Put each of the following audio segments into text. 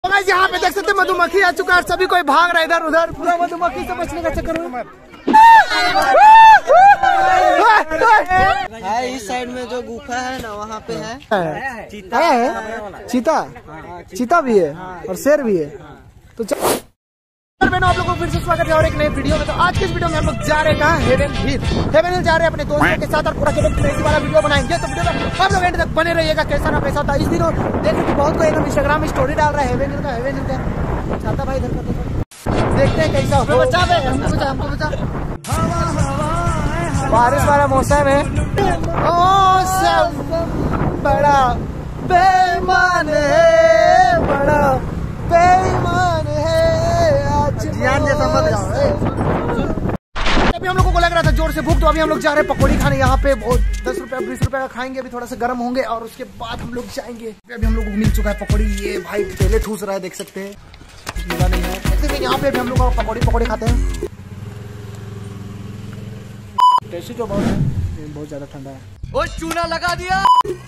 Guys यहाँ पे देख सकते मधुमक्खी आ चुका है, सभी कोई भाग रहा है इधर उधर, पूरा मधुमक्खी से बचने का चक्कर में। इस साइड में जो गुफा है ना वहाँ पे है चीता भी है और शेर भी है। तो मैंने आप लोगों को फिर से स्वागत है और एक नई वीडियो में। तो आज के इस वीडियो में हम लोग जा रहे हैं हेवन हिल जा रहे हैं अपने दोस्तों के साथ और पूरा क्रेजी वाला वीडियो बनाएंगे। तो वीडियो में आप लोग एंड तक बने रहिएगा। कैसा ना कैसा था इस दिनों देखो कि बहुत कोई इंस्टाग्राम में स्टोरी डाल रहा है हेवन हिल का छाता भाई इधर का, देखते हैं कैसा हो। हमको बचा बारिश वाला मौसम है, मौसम बड़ा बेईमान है, बड़ा बेईमान है। अभी हम लोगों को लग रहा था जोर से भूख, तो अभी हम लोग जा रहे हैं पकौड़ी खाने। यहाँ पे बहुत 10 रुपए 20 रुपए का खाएंगे, अभी थोड़ा सा गर्म होंगे और उसके बाद हम लोग जाएंगे। अभी हम लोग को मिल चुका है पकौड़ी, ये भाई पहले ठूस रहा है, देख सकते हैं कुछ मिला नहीं है। ऐसे यहाँ पे अभी हम लोग पकौड़ी खाते हैं। टेस्टी जो बहुत है, बहुत ज्यादा ठंडा है। ओ चूना लगा दिया।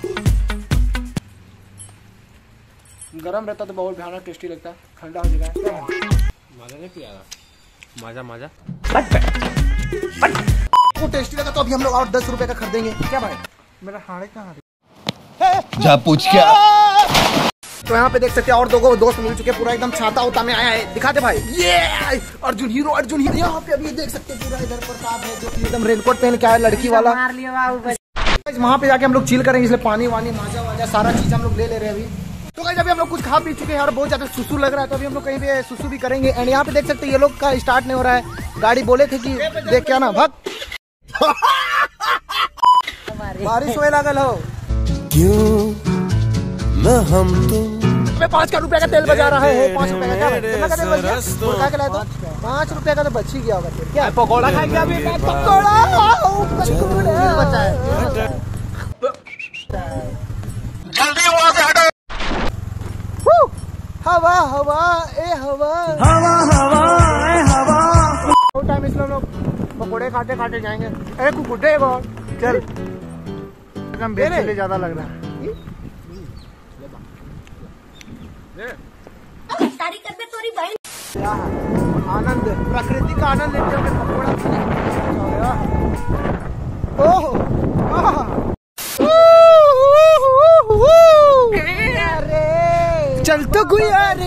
गरम रहता तो बहुत भयानक टेस्टी लगता है, ठंडा हो जाएगा मजा नहीं पिया मजा वो टेस्टी लगा। तो अभी हम लोग और 10 रुपए का खरीदेंगे। क्या भाई मेरा हाड़े कहाँ जा पूछ क्या। तो यहाँ पे देख सकते हैं और दो दोस्त मिल चुके, पूरा एकदम छाता उता में आया है। दिखाते भाई, ये अर्जुन हीरो यहाँ पे अभी देख सकते हैं पूरा इधर प्रताप है जो एकदम रेनकोट पहन के आया लड़की वाला। वहाँ पे जाके हम लोग चिल करेंगे, इसलिए पानी वानी माजा वाजा सारा चीज हम लोग ले रहे हैं अभी। तो गाइस अभी हम लोग कुछ खा पी चुके हैं और बहुत ज्यादा सुसु लग रहा है, तो अभी हम लोग कहीं पे सुसु भी करेंगे। एंड यहाँ पे देख सकते हैं ये लोग का स्टार्ट नहीं हो रहा है, गाड़ी बोले थे कि देख क्या ना भाग बारिश होने लगल हो क्यों न हम तुम 5 रुपए का तेल बजा रहा है। 5 रुपए का क्या तेल बजा 5 रुपए का तो बच ही गया होगा। क्या पकौड़ा खाएंगे अभी? पकौड़ा बचा है। जल्दी वहाँ से हटो। हवा हवा ए हवा बहुत टाइम इसलिए हम लोग पकौड़े खाते खाते जाएंगे। अरे कुकुटे चल एकदम बेचने ज्यादा लग रहा है। आनंद प्रकृति का आनंद लेते हुए पकौड़ा चल तो गुया रे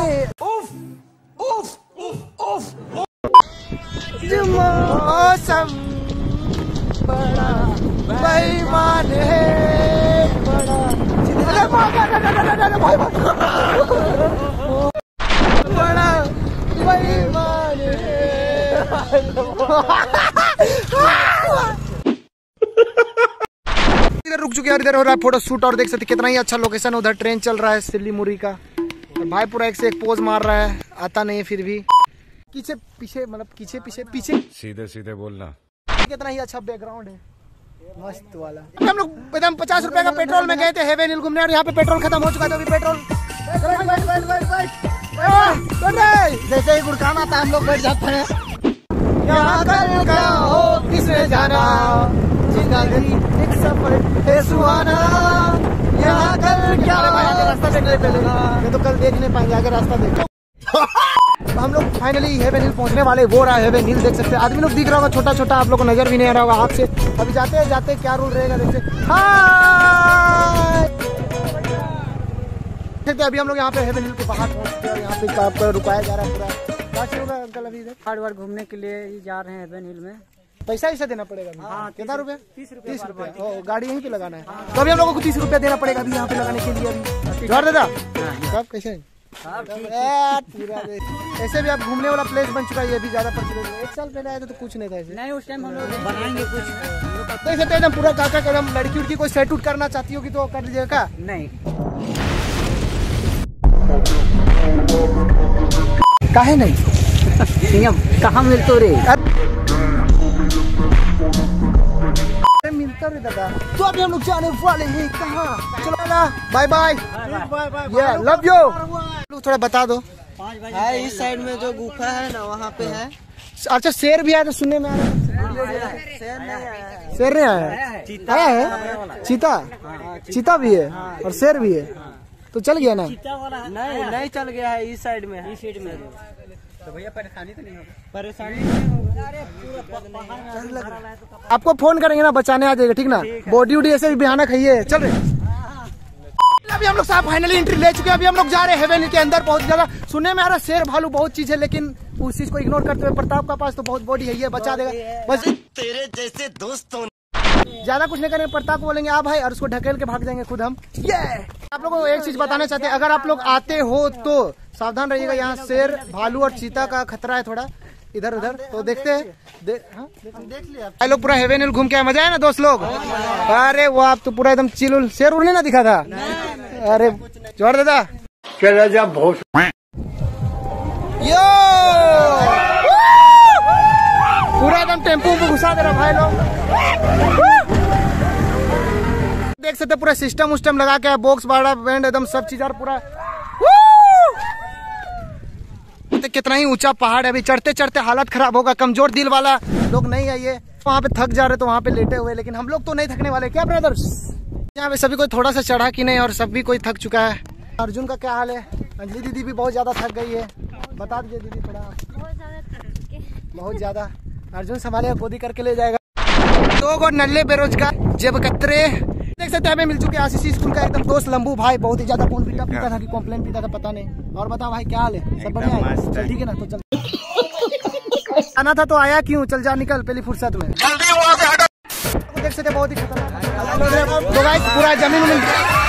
मौसम बड़ा बेईमान है, बड़ा बड़ा बेईमान है। इधर रुक चुके हैं, इधर हो रहा है फोटो शूट और देख सकते कितना ही अच्छा लोकेशन है। उधर ट्रेन चल रहा है सिल्लीमुरी का, तो भाई पूरा एक से एक पोज मार रहा है, आता नहीं है फिर भी पीछे मतलब पीछे सीधे बोलना। कितना ही अच्छा बैकग्राउंड है, मस्त वाला। हम लोग एकदम 50 रुपए का पेट्रोल में गए थे हेवन हिल घूमने और यहाँ पे पेट्रोल खत्म हो चुका था। अभी पेट्रोल जैसे ही गुड़काना था हम लोग बैठ जाते हैं। किसने जाना जिंदगी एक सफर है सुहाना, यहाँ कल क्या रास्ता देखने पहले तो कल देख नहीं पाएंगे, आगे रास्ता देखो। हम लोग फाइनली हेवन हिल पहुंचने वाले, वो रहा हेवन हिल। देख सकते हैं आदमी लोग दिख रहा होगा छोटा छोटा, आप लोग को नजर भी नहीं आ रहा होगा हाथ से। अभी जाते क्या रूल रहेगा देख सकते। अभी हम लोग यहाँ पे हेवन हिल के बाहर पहुंचते हैं, यहाँ पे आपको रुकाया जा रहा है पूरा। अंकल अभी बार घूमने के लिए जा रहे हैं हेवन हिल में। पैसा ऐसा देना पड़ेगा? हाँ, कितना रुपए? 30 रुपए। गाड़ी यहीं पे लगाना है, तो अभी हम लोगों को 30 रुपया देना पड़ेगा अभी यहाँ पे लगाने के लिए। अभी घर दादा कब कैसे ऐसे भी आप घूमने वाला प्लेस बन चुका है, ये भी ज्यादा प्रचलित है। 1 साल पहले आए थे तो कुछ नहीं था ऐसे। नहीं उस टाइम हम लोग बनाएंगे कुछ एकदम पूरा काका कदम। लड़की उड़की कोई सेट उट करना चाहती होगी तो कर लीजिएगा क्या? नहीं काहे नहीं कहाँ मिलते रे मिलता रे दादा। तो अभी हम लोग जाने वाले हैं कहाँ? चलो ना बाय बाय लव यू। थोड़ा बता दो। इस साइड में जो गुफा है ना वहाँ पे है। अच्छा शेर भी आया तो सुनने में आ रहा है। शेर नहीं आया है? चीता भी है और शेर भी है। तो चल गया ना? नहीं नहीं चल गया है, इस साइड में है। इस साइड में तो भैया परेशानी तो नहीं होगा? परेशानी नहीं होगा। अरे पूरा आपको फोन करेंगे ना, बचाने आ जाएगा, ठीक ना? बॉडी वॉडी ऐसे भी बिहाना खाइए। चल रहे अभी हम लोग साहब फाइनली एंट्री ले चुके हैं। अभी हम लोग जा रहे हैं हेवन के अंदर। बहुत ज्यादा सुनने में आ रहा शेर भालू बहुत चीज है, लेकिन उस चीज को इग्नोर करते हुए प्रताप का पास तो बहुत बॉडी है, ये बचा देगा बस। तेरे जैसे दोस्तों ज्यादा कुछ नहीं करेंगे, प्रताप को बोलेंगे आ भाई, और उसको ढकेल के भाग जाएंगे खुद हम। ये आप लोगों को एक चीज बताना चाहते हैं, अगर आप लोग आते हो तो सावधान रहिएगा। यहाँ शेर भालू और चीता का खतरा है थोड़ा इधर उधर, तो देखते हैं। देख लिया भाई लोग पूरा हेवन हिल घूम के आए, मजा है ना दोस्त लोग? अरे वो आप तो पूरा एकदम चिल। शेर उड़ने ना दिखा था? अरे जोड़ देता चला जा बहुत। यो पूरा एकदम टेम्पो में घुसा दे रहा भाई लोग। देख सकते पूरा सिस्टम उस्टम लगा के, बॉक्स बाड़ा बैंड एकदम सब चीज और पूरा। कितना ही ऊंचा पहाड़ है, अभी चढ़ते चढ़ते हालत खराब होगा। कमजोर दिल वाला लोग नहीं आइए, वहाँ पे थक जा रहे तो वहाँ पे लेटे हुए, लेकिन हम लोग तो नहीं थकने वाले। क्या ब्रदर्स, यहाँ पे सभी कोई थोड़ा सा चढ़ा कि नहीं, और सभी कोई थक चुका है। अर्जुन का क्या हाल है? अंजलि दीदी भी बहुत ज्यादा थक गई है। बता दीजिए दीदी थोड़ा। बहुत ज्यादा। अर्जुन संभालेगा, गोदी करके ले जाएगा। 2 नल्ले बेरोजगार जेब कतरे देख सकते हैं हमें मिल चुके आशीष स्कूल का एकदम दोस्त लंबू भाई। बहुत ही ज्यादा कौन पीता था कि कॉम्प्लेन पीता था पता नहीं। और बताओ भाई क्या हाल है? सब बढ़िया है? ठीक है ना? तो चल आना था तो आया क्यों? चल जा निकल पहली फुर्सत में। देख सकते बहुत ही खतरनाक। तो गाइस पूरा जमीन उमीन,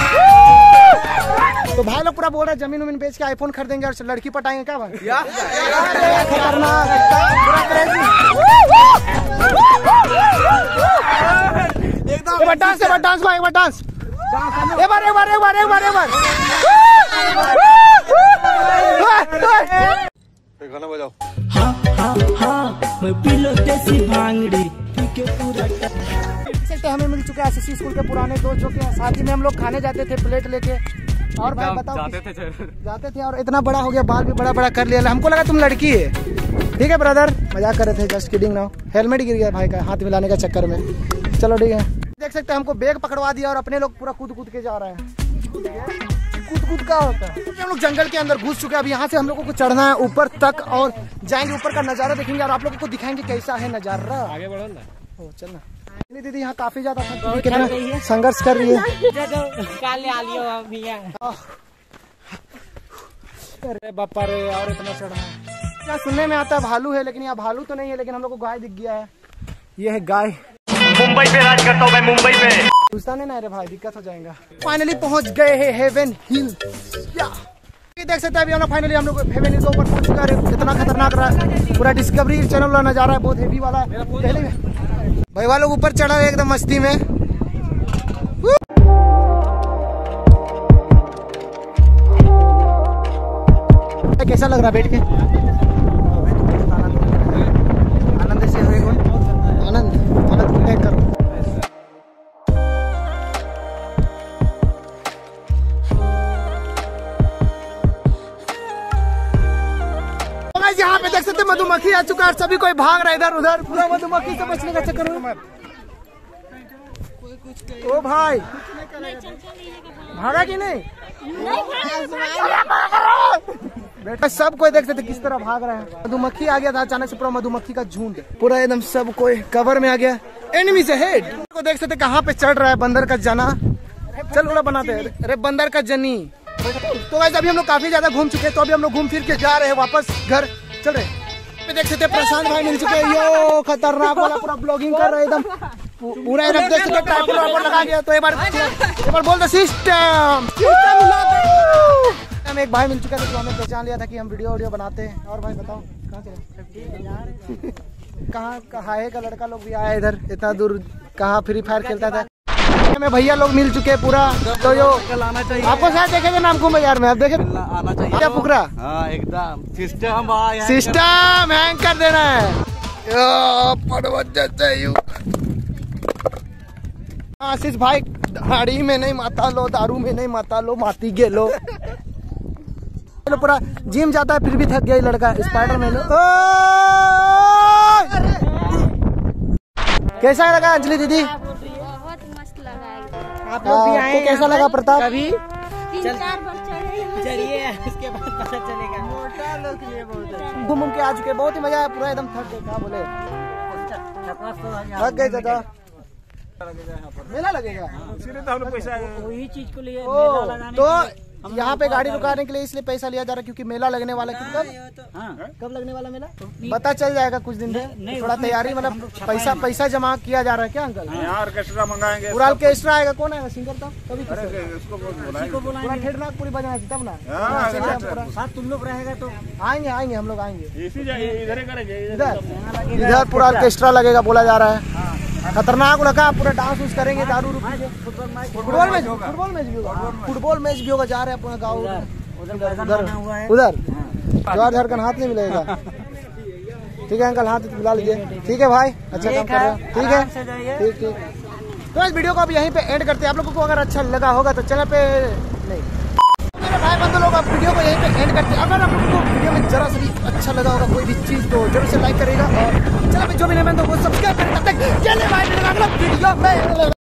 तो भाई लोग पूरा बोल रहा है जमीन उमीन बेच के आईफोन खरीदेंगे और लड़की पटाएंगे। क्या भाई खतरनाक एकदम। डांस है, डांस भाई, डांस एक बार एक बार एक बार एक बार एक बार गाना बजाओ। मैं पिलो देसी भांगड़ी पीके पूरा। तो हमें मिल चुके हैं आशीष स्कूल के पुराने दोस्त, जो कि साथ ही में हम लोग खाने जाते थे प्लेट लेके। और भाई बताओ जाते थे और इतना बड़ा हो गया, बाल भी बड़ा बड़ा कर लिया। हमको लगा तुम लड़की है। ठीक है ब्रदर, मजाक कर रहे थे, जस्ट किडिंग नाउ। हेलमेट गिर गया भाई का हाथ मिलाने का चक्कर में। चलो ठीक है। देख सकते हैं हमको बैग पकड़वा दिया और अपने लोग पूरा कूद कूद के जा रहे हैं। कूद का होता है। हम लोग जंगल के अंदर घुस चुके हैं। अब यहाँ से हम लोगों को चढ़ना है ऊपर तक और जाएंगे, ऊपर का नजारा देखेंगे और आप लोगों को दिखाएंगे कैसा है नजारा। आगे बढ़ो ना। ओ चलना। दीदी यहाँ काफी ज्यादा कितना संघर्ष कर रही है। अरे बापा रे, और इतना चढ़ना है। क्या सुनने में आता है भालू है, लेकिन यहाँ भालू तो नहीं है, लेकिन हम लोग को गाय दिख गया है। ये है गाय। मुंबई पे राज करता हूँ मैं, मुंबई पे। पूछता नहीं ना रे भाई, दिक्कत हो जाएगा। फाइनली पहुंच गए हैं हेवन हिल। देख सकते हैं अभी फाइनली हम लोग हेवन हिल के ऊपर पहुंच चुका है। कितना खतरनाक रहा है, पूरा डिस्कवरी चैनल वाला नजारा है, बहुत हेवी वाला भाई। वाले लोग ऊपर चढ़ा है एकदम मस्ती में। कैसा लग रहा है बैठ के? आनंद से हुए आनंद आनंद करो। यहाँ पे देख सकते मधुमक्खी आ चुका है, सभी कोई भाग रहा है इधर उधर, पूरा मधुमक्खी से बचने का चक्कर में। ओ भाई भागा कि नहीं? बेटा सब कोई देख सकते किस तरह भाग रहे हैं। मधुमक्खी आ गया था अचानक से, पूरा मधुमक्खी का झुंड पूरा एकदम सब कोई कवर में आ गया। एनिमी से हेड को देख सकते कहाँ पे चढ़ रहा है, बंदर का जना। चल उड़ा बनाते हैं, अरे बंदर का जनी। तो गाइस अभी हम लोग काफी ज्यादा घूम चुके हैं, तो अभी हम लोग घूम फिर के जा रहे हैं वापस घर। चल रहे देख सकते प्रशांत भाई मिल चुके हैं। यो खतरनाक वाला पूरा ब्लॉगिंग कर रहे हैं एकदम पूरा एकदम। देख सकते ट्राइपॉड लगा गया। तो एक बार बोल दो सिस्टम। हम एक भाई मिल चुका है तो हमें पहचान लिया था कि हम वीडियो बनाते हैं। और भाई बताओ कहाँ चले? कहाँ है का लड़का लोग भी आया इधर इतना दूर, कहाँ फ्री फायर खेलता था। में भैया लोग मिल चुके हैं पूरा। तो यो आपको शायद देखेंगे नाम को यार में, आप देखे आना चाहिए क्या फुकरा? हाँ एकदम सिस्टम हैंग कर देना है। आशीष भाई दाढ़ी में नहीं माता लो, दारू में नहीं माता लो, माती गे लो। पूरा जिम जाता है फिर भी थक गया लड़का। स्पाइडर मैन कैसा लगा अंजलि दीदी? आप लोग भी आए, कैसा लगा प्रताप? कभी 3-4 बार अच्छा चलेगा। मोटा लोग के लिए बहुत अच्छा। घूम घूम के आ चुके, बहुत ही मजा आया, पूरा एकदम थक गए। क्या बोले, थक गए चाचा। मेला लगेगा वही चीज को लिए ओ, तो यहाँ पे गाड़ी रुकाने के लिए इसलिए पैसा लिया जा रहा है क्योंकि मेला लगने वाला है। कब लगने वाला मेला पता चल जाएगा कुछ दिन में। थोड़ा तैयारी मतलब पैसा जमा किया जा रहा है क्या अंकल? ऑर्केस्ट्रा मंगाएंगे, पूरा ऑर्केस्ट्रा आएगा। कौन आएगा सिंगर? तब कभी उसको पूरी बजाना तब ना। साथ तुम लोग रहेगा तो आएंगे हम लोग आएंगे। इधर ही करेंगे, इधर पूरा ऑर्केस्ट्रा लगेगा बोला जा रहा है। खतरनाक लगा, पूरा डांस उस करेंगे, दारू फुटबॉल मैच फुटबॉल मैच भी होगा। जा रहे हैं अपना गाँव उधर जोर झारखंड हाथ नहीं मिलेगा। ठीक है अंकल, हाथ मिला लीजिए। ठीक है भाई, अच्छा काम कर रहे हैं। ठीक है, ठीक। तो इस वीडियो को अब यहीं पे एंड करते हैं। आप लोगों को अगर अच्छा लगा होगा तो चैनल पे नहीं मेरे भाई बंधु लोग, आप वीडियो को यहीं पे एंड करते हैं। अगर आप लोगों को वीडियो में जरा सा भी अच्छा लगा होगा कोई भी चीज तो जरूर से लाइक करेगा और चैनल पे जो भी नहीं मैं तो वो सब्सक्राइब करें। तब तक चले भाई, अगला वीडियो में